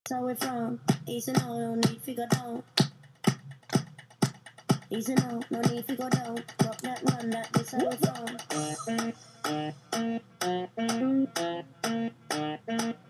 how we from. Easy now, no need to go down. Easy now, no need to go down. Drop that run, that this how we from.